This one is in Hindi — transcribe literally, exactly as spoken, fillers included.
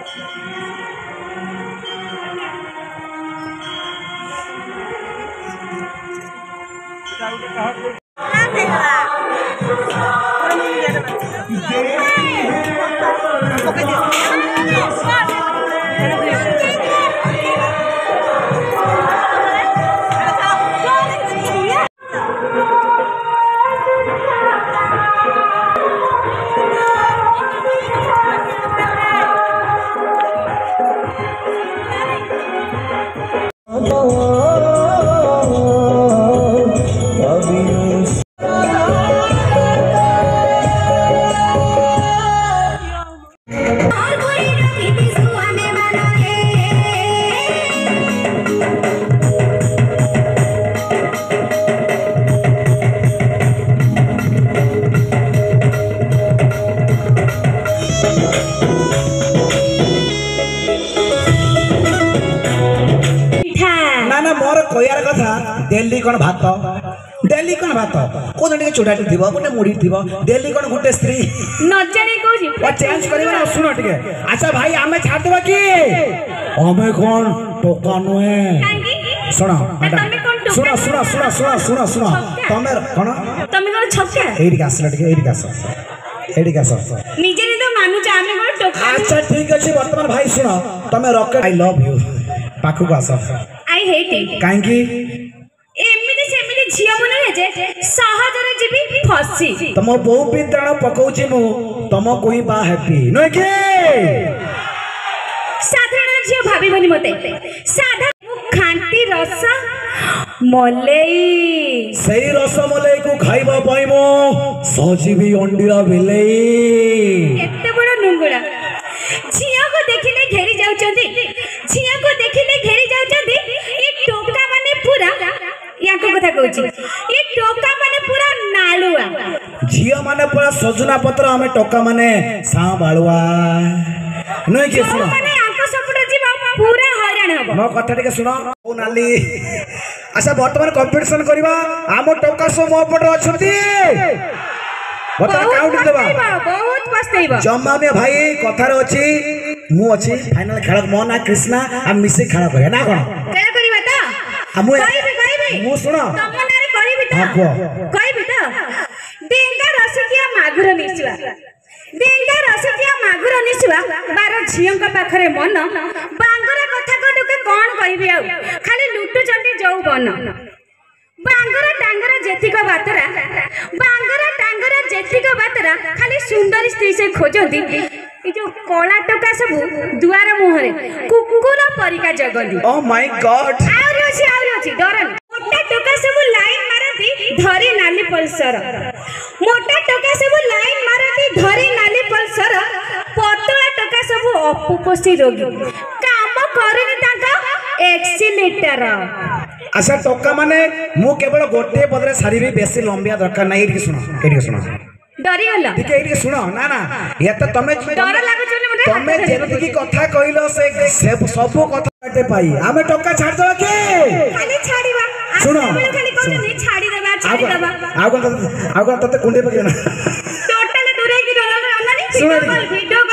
डेली कौन भात डेली कौन भात को दिन चूड़ाटी थी गोटे मुड़ी थी डेली कौन गोटे स्त्री न चेंज कर सुन टे अच्छा भाई आमे छाड़ देबा कि आमे कौन टोका नुहे सुन सुन सुन सुन सुन सुन सुन तमे कौन तमे कौन छक्का एडी आसला टे एडी आस एडी आस निजे नि तो मानु जा आमे कौन टोका अच्छा ठीक अछि वर्तमान भाई सुन तमे रॉकेट आई लव यू पाखु को आस आई हेट इट काहे की एमिति सेमिति झिया मने हे जे सहजरे जीवी फसी तम बहु विद्राण पकौची मु तम कोई बा हैप्पी नो के साधारण झिया भाबी बनी मते साधा खांती रस मलेई सही रस मलेई को खाइबा पाइमो सजीवी अंडीरा बिलेई केते बड़ नुंगुडा झिया को देखिले घेरी जाउचंदी झिया को देखिले घेरी जाउचंदी ए टोका माने पूरा याको कथा कहूची ए टोका माने पूरा नालुआ झिया माने पूरा सजना पत्र हमें टोका माने सा बालुआ नय के सुनो माने आंको सपड़ जीवा पूरा हैरान हबो मो कथा टिके सुनो ओ नाली अच्छा वर्तमान कंपटीशन करबा आमो टोका सो मो पट अछती बता काउंट देबा बहुत पछतैबा जम्मा में भाई कथार अछि मु अछि फाइनल खेल मो ना कृष्णा हम मिसे खेल करे ना कोन केला करबा त हमु कहबी कहबी मु सुनो तमनारे कहबी त हां को कहबी त डेंगा रसकिया मागुर निसुआ डेंगा रसकिया मागुर निसुआ बार झियंक पाखरे मन बांगर कथा को टके कोन कहबी आ खाली लुटु जंदी जौ बन बांगर टांगर जेतिक बातरा बांगर टांगर जेतिक बातरा खाली सुंदर स्त्री से खोजंदी ए जो कोला टका सब दुआर मुहरे कुकुर परिका जगंदी ओ माय गॉड आउरी अछि आउरी अछि डरन मोटा टका सब लाइन मारती धरी नाली पल्सर मोटा टका सब लाइन मारती धरी नाली पल्सर पतला टका सब अपुपसी रोगी काम करनी ताका एक्सीलेटर अच्छा टोका माने मु केवल गोटे पदरे सारी बेसी लंबिया दरकार नै एठी सुनो एठी सुनो डरी होला ठीक एठी सुनो ना ना या त तमे डर लागो चले मते तमे जेति की कथा कहिलो से सब कथा काटे पाई आमे टोका छाड़ दो के खाली छाड़ीबा सुनो खाली कहनी छाड़ी देबा छाड़ी देबा आगो आगो तते कुंडे पके ना टोटल दूरे की डर ना सुनो वीडियो